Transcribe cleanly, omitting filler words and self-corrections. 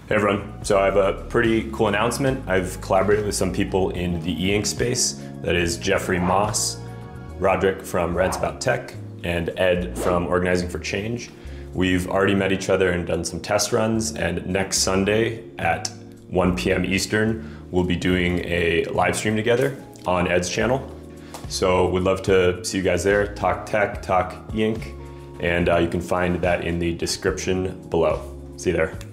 Hey everyone, so I have a pretty cool announcement. I've collaborated with some people in the e-ink space. That is Jeffrey Moss, Roderick from Rants About Tech, and Ed from Organizing for Change. We've already met each other and done some test runs, and next Sunday at 1 p.m. Eastern, we'll be doing a live stream together on Ed's channel. So we'd love to see you guys there, talk tech, talk e-ink, and you can find that in the description below. See you there.